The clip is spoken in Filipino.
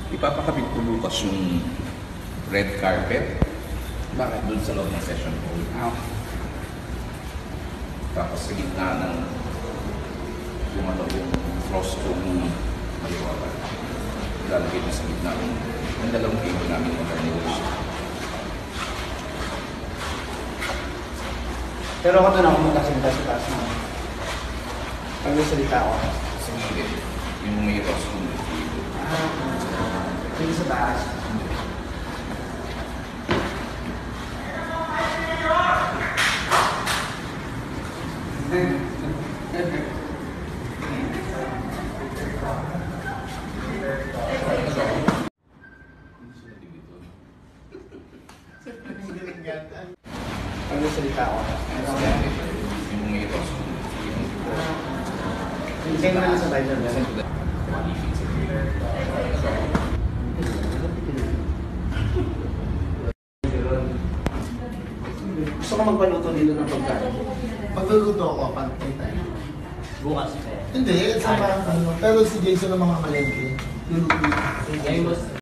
ipapakabit ko bukas yung red carpet. Bakit? Doon sa loob ng session hall. Okay. Tapos sa gitna ng yung frost room maliwagan. Lalagay na sa gitna ng dalawang table namin ng carnivores. Pero ako doon ako magkasalita sa taas mo. Pag may salita ako. Sa gilid, yung may frost room. Hindi sa taas. Pag may salita ako. Yung may frost room. Hindi mo na sa Bible. Gusto ko magpaluto dito ng pagkain. Magluluto ako, pantay tayo. Bukas. Hindi, sa parang ano. Pero si Jason ang mga malengke. Luluto. Ay, mas